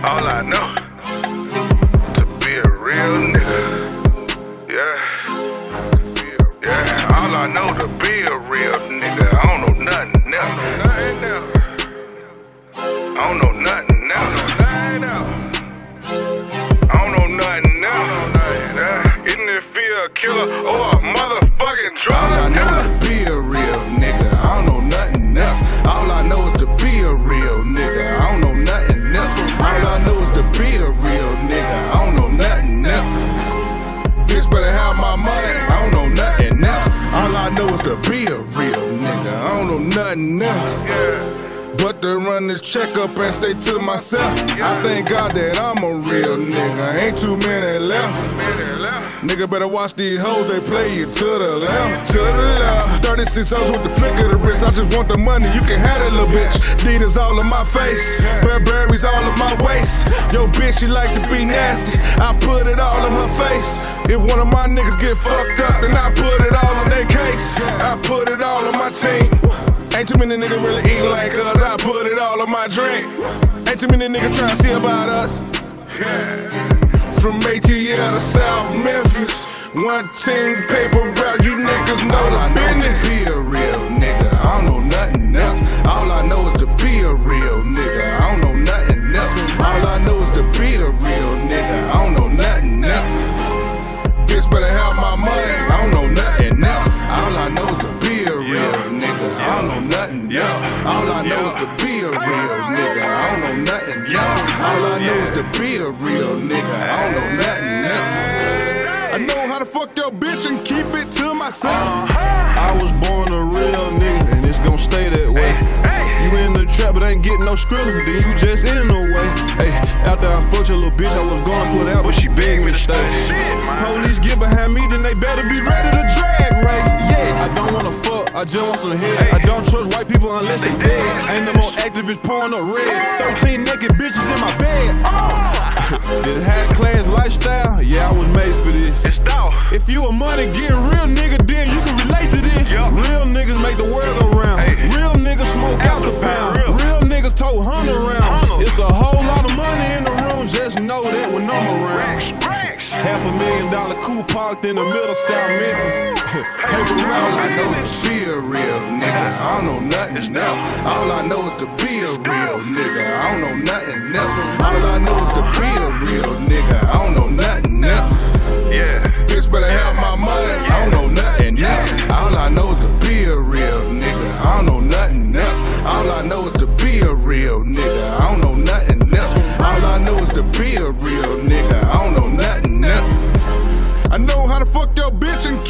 All I know to be a real nigga. Yeah, all I know to be a real nigga. I don't know nothing else. I don't know nothing else. I don't know nothing else. Isn't it feel a killer or a motherfucking drug? All I know is to be a real nigga. I don't know nothing else. All I know is to be a real nigga. I don't know nothing else. All I know is to be a real nigga. I don't know nothing else. Bitch better have my money. I don't know nothing else. All I know is to be a real nigga. I don't know nothing else. But to run this check up and stay to myself. I thank God that I'm a real nigga. Ain't too many left. Nigga better watch these hoes, they play you to the left. To the left. 36 hoes with the flick of the wrist. I just want the money, you can have that little bitch. Adidas all in my face, Burberry's all in my waist. Yo bitch, she like to be nasty, I put it all in her face. If one of my niggas get fucked up, then I put it all on their case. I put it all on my team. Ain't too many niggas really eat like us, I put it all on my drink. Ain't too many niggas tryna see about us. From ATL to South Memphis, one team paper route, you niggas know the business. Be a real nigga, I don't know nothing else. All I know is to be a real nigga, I don't know nothing else. All I know is to be a real nigga, I don't know nothing else. Bitch better have my money, I don't know nothing else. All I know is to be a real nigga, I don't know nothing else. All I know is to be a real nigga, I don't know nothing else. All I know is to be a real nigga, I don't know nothing else. I know how to fuck your bitch and keep it to myself. I was born a real nigga and it's gon' stay that way. You in the trap but ain't getting no skrilla, then you just in the way. Hey, after I fucked your little bitch, I was gonna put out, but she begged me to stay. Police get behind me, then they better be ready to drag race. Yeah, I don't wanna fuck, I just want some head. I don't trust white people unless they dead. Ain't no more activists pouring up red. 13 naked bitches in my bed. This high class lifestyle, yeah, I was made for this. It's Dolph. If you a money getting real nigga, then you can relate to this. Real niggas make the world go round. Real niggas smoke out the pound. Real niggas tote 100 rounds. It's a whole lot of money in the room, just know that when I'm around. $500,000 coupe parked in the middle of South Memphis. All I know is to be a real nigga, I don't know nothing else. All I know is to be a real nigga, I don't know nothing else. All I know is to be a real nigga, I don't know nothing else. Bitch better have my money, I don't know nothing else. All I know is to be a real nigga, I don't know nothing else. All I know is to be a real nigga, I don't know nothing else. All I know is to be a real nigga, I don't know nothing else. I know how to fuck your bitch and